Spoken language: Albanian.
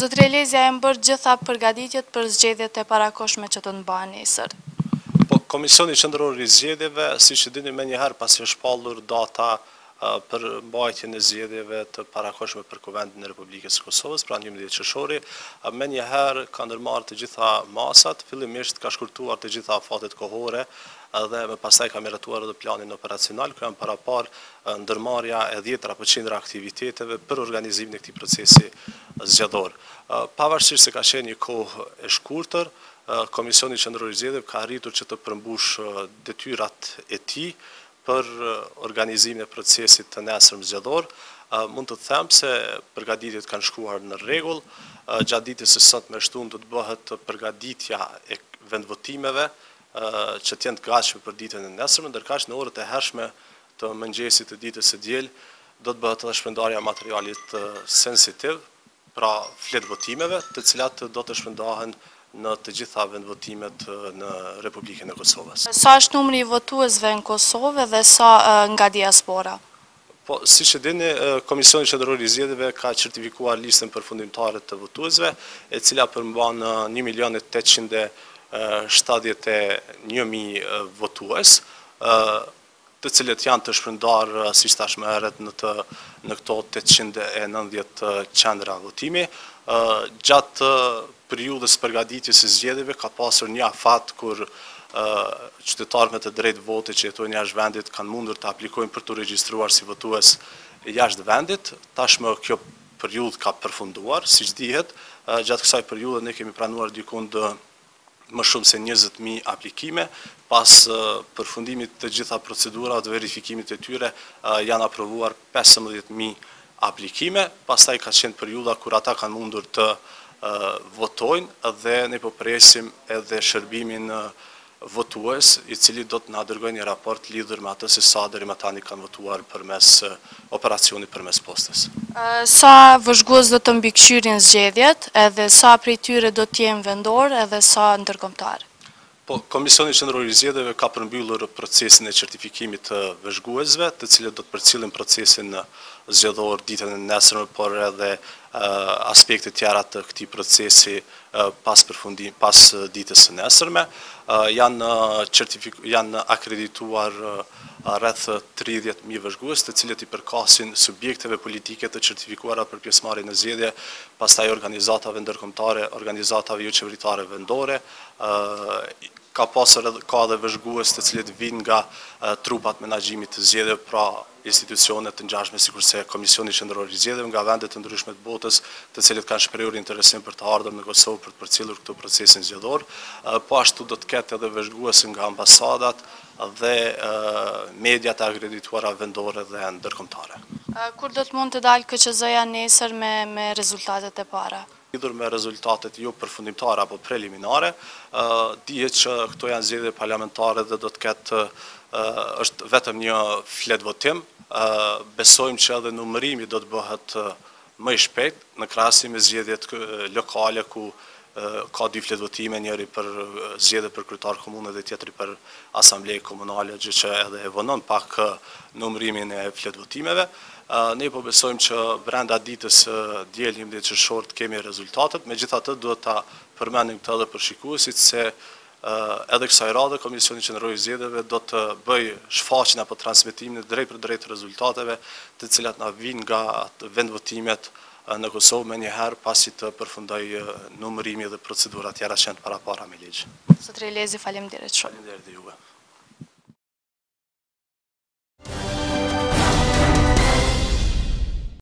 Zotëri Elezja e bërë gjitha përgatitjet për zgjedhjet e parakoshme që të mbahen nesër. Po, Komisioni Qendror i Zgjedhjeve, siç e dini menjëherë pasi është shpallur data për mbajtjen e zgjedhjeve të parakoshme për Kuvendin e Republikës së Kosovës, pra 11 qershori, menjëherë ka ndërmarrë të gjitha masat, fillimisht ka shkurtuar të gjitha afatet kohore dhe më pastaj ka miratuar edhe planin operacional, ku janë parapar ndërmarrja e 10 apo 100 aktiviteteve për organizimin e këtij procesi zgjedhor. Pavarësisht se ka qenë një kohë e shkurtër, Komisioni Qendror i Zgjedhjeve ka arritur që të përmbush detyrat e tij për organizimin e procesit të nesërm zgjedhor. Mund të them se përgatitjet kanë shkuar në rregull. Gjatë ditës së sotme shtunë do të bëhet përgatitja e vendvotimeve që të jenë të gatshme për ditën e nesërme, ndërkaq në orët e hershme të mëngjesit të ditës së diel do të bëhet edhe shpërndarja e materialit sensitiv, pra flet votimeve, të cilat do të shpërndahen në të gjitha vendvotimet në Republikën e Kosovës. Sa është numri i votuesve në Kosovë dhe sa nga diaspora? Po, siç e dini, Komisioni Qendror i Zgjedhjeve ka certifikuar listën përfundimtare të votuesve, e cila përmban 1.871.000 votues, të cilët janë të shpërndarë, siç thash më herët, në këto 890 qendra votimi. Gjatë periudhës përgatitjes së zgjedhjeve ka pasur një afat kur qytetarët me të drejtë voti që jetojnë jashtë vendit kanë mundur të aplikojnë për të regjistruar si votues jashtë vendit. Tashmë kjo periudhë ka përfunduar, siç dihet. Gjatë kësaj periudhe ne kemi pranuar dikund më shumë se 20.000 aplikime. Pas përfundimit të gjitha procedurave të verifikimit të tyre janë aprovuar 15.000 aplikime. Pastaj ka qenë periudha kur ata kanë mundur të votojnë dhe ne po presim edhe shërbimin votues, i cili do të na dërgojë një raport lidhur me atë se sa deri më tani kanë votuar përmes operacionit përmes postës. Sa vëzhgues do të mbikëqyrin zgjedhjet, edhe sa prej tyre do të jenë vendor edhe sa ndërkombëtar? Po, Komisioni Qendror i Zgjedhjeve ka përmbyllur procesin e certifikimit të vëzhguesve, të cilët do të përcjellin procesin zgjedhor ditën e nesërme, por edhe aspekte tjera të këtij procesi pas ditës së nesërme. Janë akredituar rreth 30.000 vëzhgues, të cilët i përkasin subjekteve politike të certifikuara për pjesëmarrje në zgjedhje, pastaj organizatave ndërkombëtare, organizatave jo qeveritare vendore. Ka edhe vëzhgues të cilët vinë nga trupat menaxhimit të zgjedhjeve, pra institucionet të ngjashme sikurse Komisioni Qendror i Zgjedhjeve nga vende të ndryshme të botës, të cilët kanë shprehur interesim për të ardhur në Kosovë për të përcjellur këtë procesin zgjedhor. Po ashtu do të ketë edhe vëzhgues nga ambasadat dhe mediat e akredituara vendore dhe ndërkombëtare. Kur do të mund të dalë KQZ-ja nesër me rezultatet e para? Lidhur me rezultatet jo përfundimtare apo preliminare, dihet që këto janë zgjedhje parlamentare dhe do të ketë është vetëm një flet votim. Besojmë që edhe numërimi do të bëhet më i shpejt në krahasim me zgjedhjet lokale ku ka 2 flet votime, njëri për zgjedhje për kryetar komune dhe tjetri për asamblejë komunale, gjë që edhe e vonon pak numërimin e flet votimeve. Ne po besojmë që brenda ditës diel 11 qershor të kemi rezultatet. Megjithatë duhet ta përmendim këtë edhe për shikuesit se edhe kësaj radhe Komisioni Qendror i Zgjedhjeve do të bëj shfaqjen apo transmetimin drejt për drejt rezultateve, të cilat na vijnë nga vendvotimet në Kosovë menjëherë pasi të përfundoj numërimi dhe procedurat tjera që janë parapara me ligj. Zotëri Elezi, faleminderit shumë. Faleminderit juve.